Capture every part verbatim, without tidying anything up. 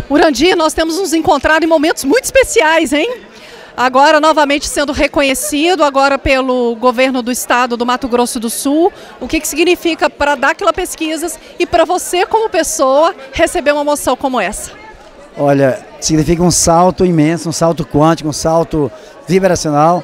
Urandir, nós temos nos encontrado em momentos muito especiais, hein? Agora novamente sendo reconhecido, agora pelo governo do estado do Mato Grosso do Sul. O que, que significa para a Dáquila Pesquisas e para você como pessoa receber uma moção como essa? Olha, significa um salto imenso, um salto quântico, um salto vibracional.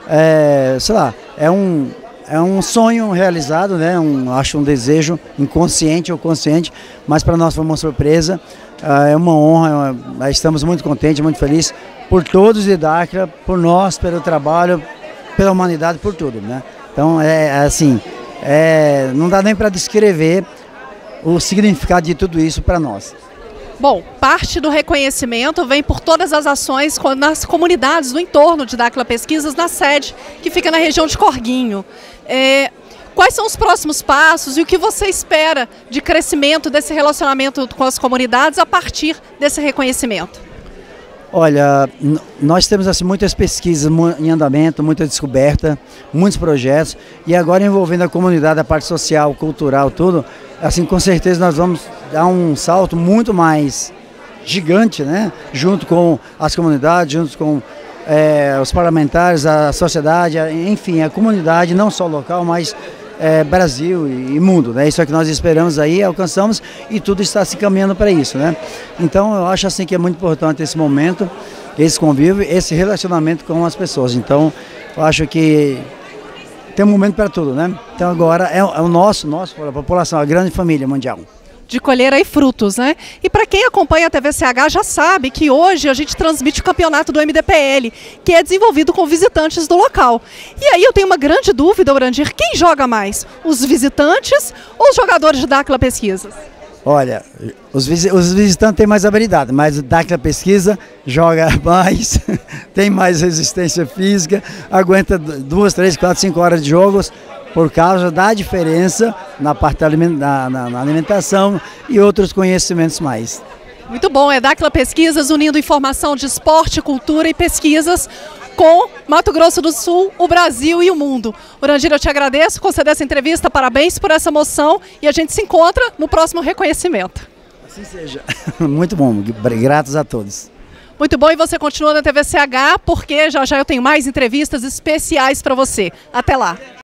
É, sei lá, é um, é um sonho realizado, né? Um, acho um desejo inconsciente ou consciente, mas para nós foi uma surpresa. É uma honra, é uma, estamos muito contentes, muito felizes por todos de Dáquila, por nós, pelo trabalho, pela humanidade, por tudo, né? Então, é assim, é, não dá nem para descrever o significado de tudo isso para nós. Bom, parte do reconhecimento vem por todas as ações nas comunidades do entorno de Dáquila Pesquisas, na sede, que fica na região de Corguinho. É, quais são os próximos passos e o que você espera de crescimento desse relacionamento com as comunidades a partir desse reconhecimento? Olha, nós temos assim, muitas pesquisas em andamento, muita descoberta, muitos projetos, e agora envolvendo a comunidade, a parte social, cultural, tudo, assim, com certeza nós vamos dar um salto muito mais gigante, né? Junto com as comunidades, junto com é, os parlamentares, a sociedade, enfim, a comunidade, não só local, mas É, Brasil e, e mundo, né? Isso é que nós esperamos aí, alcançamos e tudo está se caminhando para isso, né? Então eu acho assim que é muito importante esse momento, esse convívio, esse relacionamento com as pessoas. Então eu acho que tem um momento para tudo, né? Então agora é, é o nosso, nosso, a população, a grande família mundial. De colher aí frutos, né? E para quem acompanha a T V C H já sabe que hoje a gente transmite o campeonato do M D P L, que é desenvolvido com visitantes do local. E aí eu tenho uma grande dúvida, Urandir, quem joga mais? Os visitantes ou os jogadores de Dáquila Pesquisas? Olha, os, os visitantes têm mais habilidade, mas o Dáquila Pesquisa joga mais, tem mais resistência física, aguenta duas, três, quatro, cinco horas de jogos, por causa da diferença na parte da na alimentação e outros conhecimentos mais. Muito bom, é Dáquila Pesquisas unindo informação de esporte, cultura e pesquisas com Mato Grosso do Sul, o Brasil e o mundo. Urandir, eu te agradeço por conceder essa entrevista, parabéns por essa moção e a gente se encontra no próximo reconhecimento. Assim seja. Muito bom, gratos a todos. Muito bom, e você continua na T V C H porque já já eu tenho mais entrevistas especiais para você. Até lá!